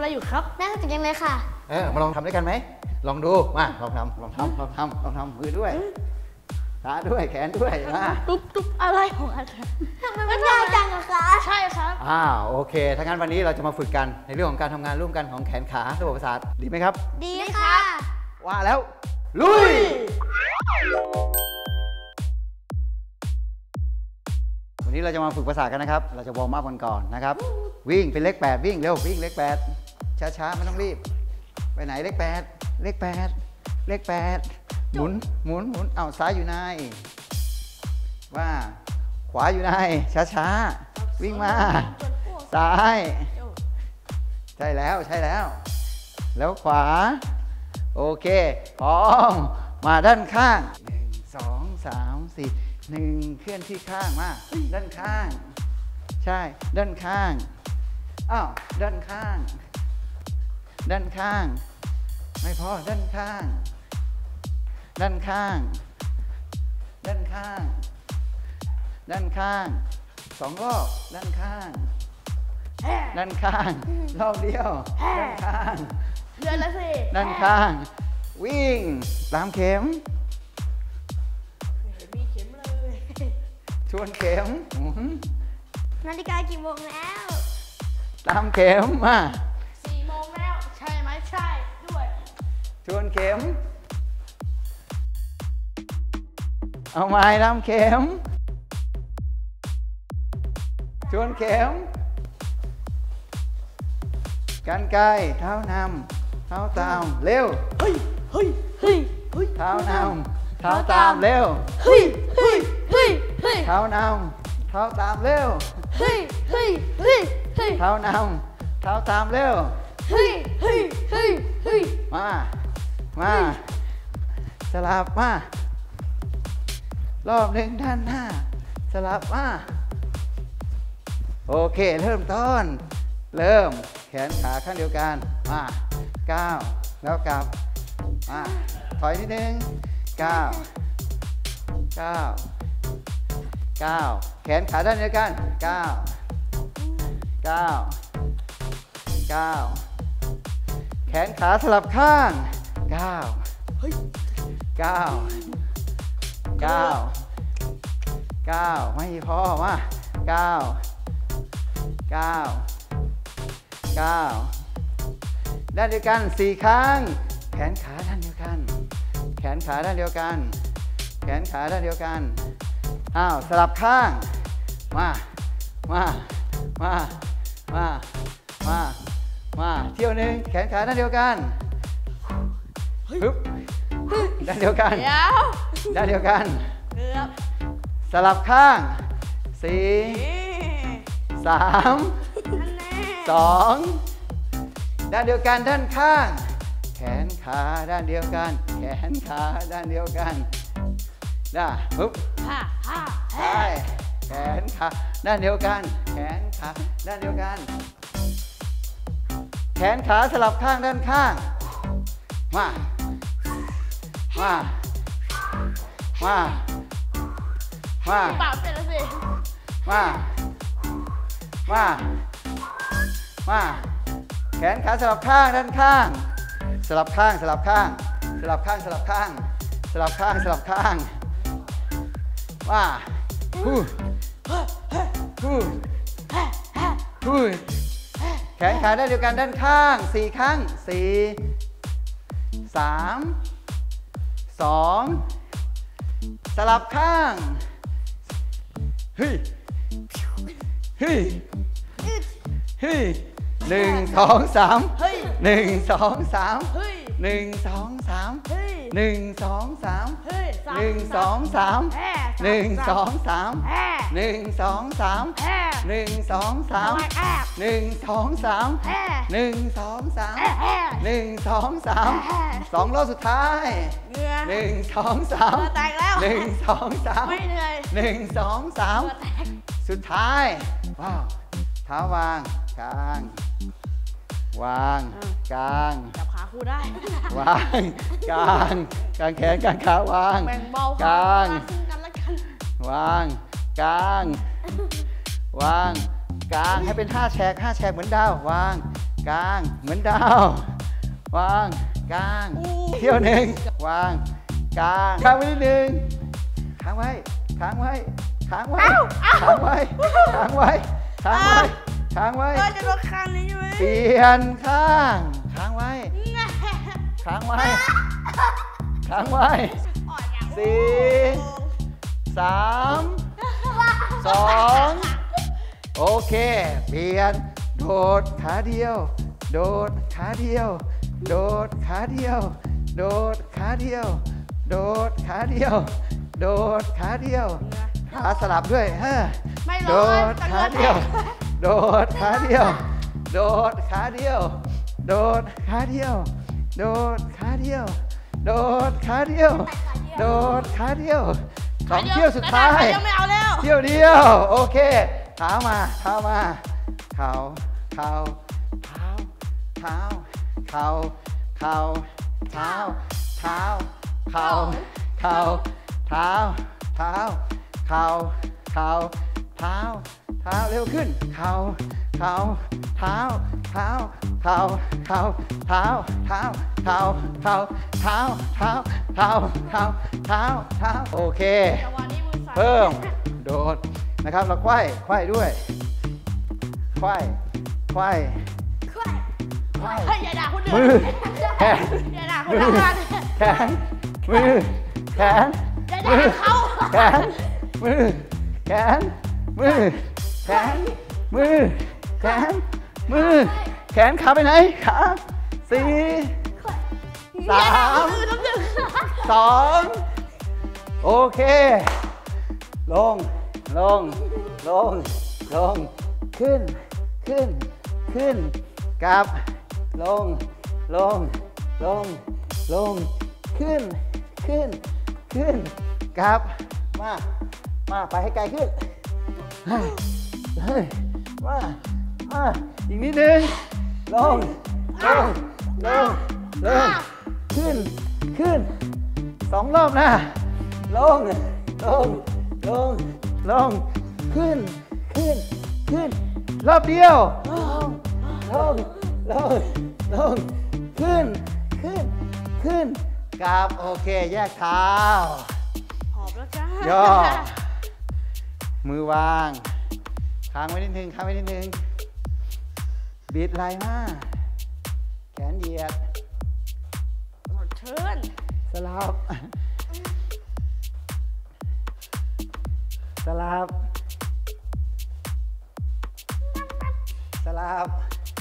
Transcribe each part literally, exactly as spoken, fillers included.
อะไรอยู่ครับน่าสนใจจังเลยค่ะเออมาลองทำด้วยกันไหมลองดูมาลองทำลองทำลองทำลองทำมือด้วยขาด้วยแขนด้วยมาตุ๊บตุ๊บอะไรของอาจารย์ทำไมมันยากจังอะคะใช่ครับอ่าโอเคถ้างั้นวันนี้เราจะมาฝึกกันในเรื่องของการทำงานร่วมกันของแขนขาระบบประสาทดีไหมครับดีค่ะว่าแล้วลุยวันนี้เราจะมาฝึกประสาทกันนะครับเราจะวอร์มอัพกันก่อนนะครับวิ่งเป็นเลขแปดวิ่งเร็ววิ่งเลขแปดช้าๆไม่ต้องรีบไปไหนเลขแปดเลขแปดเลขแปดหมุนหมุนหมุนเอาซ้ายอยู่ในว่าขวาอยู่ในช้าๆวิ่งมาซ้ายใช่แล้วใช่แล้วแล้วขวาโอเคพร้อมมาด้านข้างหนึ่งสองสามสี่หนึ่งเคลื่อนที่ข้างมาด้านข้างใช่ด้านข้างอ้าวด้านข้างด้านข้างไม่พอด้านข้างด้านข้างด้านข้างด้านข้างสองรอบด้านข้างด้านข้างรอบเดียวด้านข้างเดือนละสิด้านข้างวิ่งตามเข็มมีเข็มเลยชวนเข็มนาฬิกากี่โมงแล้วตามเข็มมาสี่โมงแล้วใช่ไหมใช่ด้วยชวนเข็มเอาไม้ตามเข็มชวนเข็มกันไกลเท้านำเท้าตามเร็วเฮ้ยเฮ้ยเฮ้ยเฮ้ยเท้านำเท้าตามเร็วเฮ้ยเฮ้ยเฮ้ยเฮ้ยเท้านำเท้าตามเร็วเฮ้ยเฮ้ยเฮ้ยเฮ้ยเท้านำเท้าตามเร็วเฮ้ยเฮ้ยเฮ้ยเฮ้ยมามาสลับมารอบหนึ่งด้านหน้าสลับมาโอเคเริ่มต้นเริ่มแขนขาข้างเดียวกันมาก้าวแล้วกลับมาถอยนิดนึงก้าวก้าวก้าวแขนขาด้านเดียวกันก้าวก้าวก้าวแขนขาสลับข้างก้าวก้าวก้าวก้าวไม่พอมาก้าวก้าวก้าวด้านเดียวกันสี่ครั้งแขนขาด้านเดียวกันแขนขาด้านเดียวกันแขนขาด้านเดียวกันอ้าวสลับข้างมามามามามามาเที่ยวหนึ่งแขนขาด้านเดียวกันฮึบด้านเดียวกันด้านเดียวกันสลับข้างสี่สามสองด้านเดียวกันด้านข้างแขนขาด้านเดียวกันแขนขาด้านเดียวกันได้ปุ๊บใช่แขนขาด้านเดียวกันแขนขาด้านเดียวกันแขนขาสลับข้างด้านข้างมามามามาปากเป็นแล้วสิมามามาแขนขาสลับข้างด้านข้างสลับข้างสลับข้างสลับข้างสลับข้างสลับข้างสลับข้างมาฮู้ฮู้ฮู้แขนขาด้านเดียวกันด้านข้างสี่ครั้งสี่สามสองสลับข้างเฮ้ยเฮ้ยเฮ้ยหนึ่งสองสามหนึ่งสองสามหนึ่งสองสามหนึ่งสองสามหนึ่งสองสามหนึ่งสองสามหนึ่งสองสามหนึ่งสองสามหนึ่งสองสามหนึ่งสองสามหนึ่งสองสามสองรอบสุดท้ายหนึ่งสองสามหนึ่งสองสามหนึ่งสองสามสุดท้ายว้าวเท้าวางกลางวางกลางจับขาคู่ได้วางกลางกลางแขนกลางขาวางแบ่งเบากลางกันละกันวางกลางวางกลางให้เป็นห้าแฉกห้าแฉกเหมือนดาววางกลางเหมือนดาววางกลางเที่ยวหนึ่งวางกลางค้างไว้นิดนึงค้างไว้ค้างไว้ค้างไว้ค้างไว้ค้างไว้ค้างไว้ค้างไว้เออจะโดนคันนี้ใช่ไหมเปลี่ยนข้างค้างไว้ค้างไว้ค้างไว้สี่สามสองโอเคเปลี่ยนโดดขาเดียวโดดขาเดียวโดดขาเดียวโดดขาเดียวโดดขาเดียวโดดขาเดียวขาสลับด้วยฮะไม่โดร้อนดขาเดียวโดดขาเดียวโดดขาเดียวโดดขาเดียวโดดขาเดียวโดดขาเดียวโดดขาเดียวสองเที่ยวสุดท้ายยังไม่เอาแล้วเที่ยวเดียวโอเคเท้ามาเท้ามาเข่าเข่าเท้าเท้าเข่าเข่าเท้าเท้าเข่าเข่าเท้าเท้าเข่าเข่าเท้าเท้าเร็วขึ้นเข่าเข่าเท้าเท้าเข่าเข่าเท้าเท้าเท้าเท้าเท้าเท้าเท้าเท้าเท้าเท้าโอเคจังหวะนี้มือสั่นเพิ่มโดดนะครับเราไขว้ไขว้ด้วยไขว้ไขว้ไขว้เฮ้ยอย่าด่าคนอื่นมือแขนอย่าด่าคนมือทำงานแขนมือแขนอย่ามืด่าอเขาแขนมือแขนมือแขนมือแขนมือแขนขาไปไหนขาสี่สามมือน้ำหนึ่งสองโอเคลงลงลงลงขึ้นขึ้นขึ้นกลับลงลงลงลงขึ้นขึ้นขึ้นกลับมามาไปให้ไกลขึ้นเฮ้ยเฮ้ยมามาอีกนิดนึงลงลงลงลงขึ้นขึ้นสองรอบนะลงลงลงลงขึ้นขึ้นขึ้นรอบเดียวลงลงลงลงขึ้นขึ้นขึ้นกลับโอเคแยกเท้าหอบแล้วจ้าย่อมือวางค้างไว้นิดนึงค้างไว้นิดนึงบิดไหล่มาแขนเหยียดหมดเชิญสลับสลับสลับ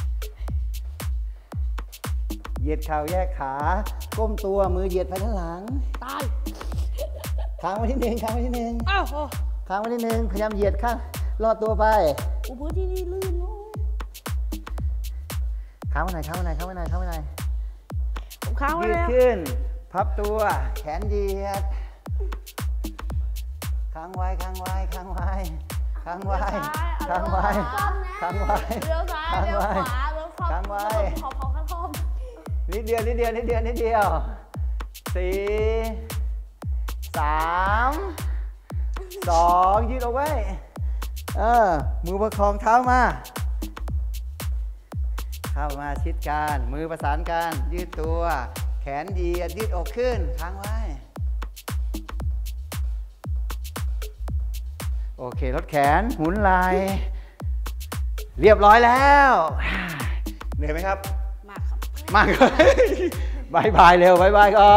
เหยียดเข่าแยกขาก้มตัวมือเหยียดไปข้างหลังตายค้างไว้นิดนึงค้างไว้นิดนึงอ้าวโอ้ค้างไว้นิดนึงพยายามเหยียดข้างลอดตัวไปโอ้พื้นที่นี่ลื่นเนอะค้างไว้ไหนค้างไว้ไหนค้างไว้ไหนค้างไว้ไหนผมค้างไว้ยืดแล้วขึ้นพับตัวแขนเหยียดค้างไว้ค้างไว้ค้างไว้ค้างไว้ค้างไว้ค้างไว้เลี้ยวซ้ายค้างเลี้ยวไว้ขวาเลี้ยวขวาค้างไว้ขอบขอบข้างคอมนิดเดียวนิดเดียวนิดเดียวนิดเดียวสี่สามสองยืดเอาไว้เออมือประคองเท้ามาเข้ามาชิดกันมือประสานกันยืดตัวแขนเหยียดยืดอกขึ้นค้างไว้โอเคลดแขนหมุนไหล่เรียบร้อยแล้วเหนื่อยไหมครับมากครับมากเลยบายบายเร็วบายบายก่อน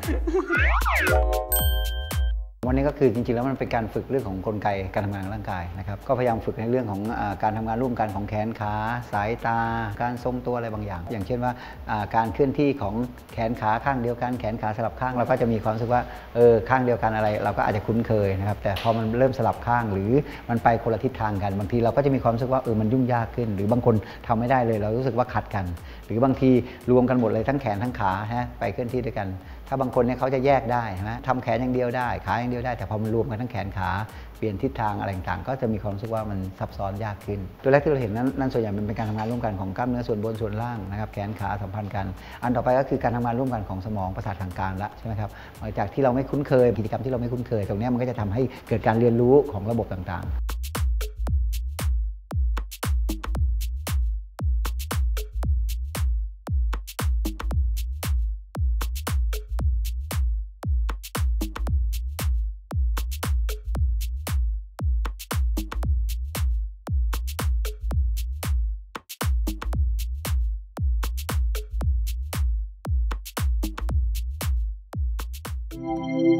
วันนี้ก็คือจริงๆแล้วมันเป็นการฝึกเรื่องของกลไกการทำงานของร่างกายนะครับก็พยายามฝึกในเรื่องของอาการทำงานร่วมกันของแขนขาสายตาการทรงตัวอะไรบางอย่าง อย่างเช่นว่าการเคลื่อนที่ของแขนขาข้างเดียวกันแขนขาสลับข้างเราก็จะมีความรู้สึกว่าเออข้างเดียวกันอะไรเราก็อาจจะคุ้นเคยนะครับแต่พอมันเริ่มสลับข้างหรือมันไปคนละทิศทางกันบางทีเราก็จะมีความรู้สึกว่าเออมันยุ่งยากขึ้นหรือบางคนทำไม่ได้เลยเรารู้สึกว่าขัดกันหรือบางทีรวมกันหมดเลยทั้งแขนทั้งขาฮะไปเคลื่อนที่ด้วยกันถ้าบางคนเนี่ยเขาจะแยกได้ใช่ไหมทำแขนอย่างเดียวได้ขาอย่างเดียวได้แต่พอมันรวมกันทั้งแขนขาเปลี่ยนทิศทางอะไรต่างๆก็จะมีความรู้สึกว่ามันซับซ้อนยากขึ้นตัวแรกที่เราเห็นนั้นนั่นส่วนใหญ่มันเป็นการทำงานร่วมกันของกล้ามเนื้อส่วนบนส่วนล่างนะครับแขนขาสัมพันธ์กันอันต่อไปก็คือการทำงานร่วมกันของสมองประสาททางการละใช่ไหมครับหลังจากที่เราไม่คุ้นเคยกิจกรรมที่เราไม่คุ้นเคยตรงนี้มันก็จะทำให้เกิดการเรียนรู้ของระบบต่างๆครับ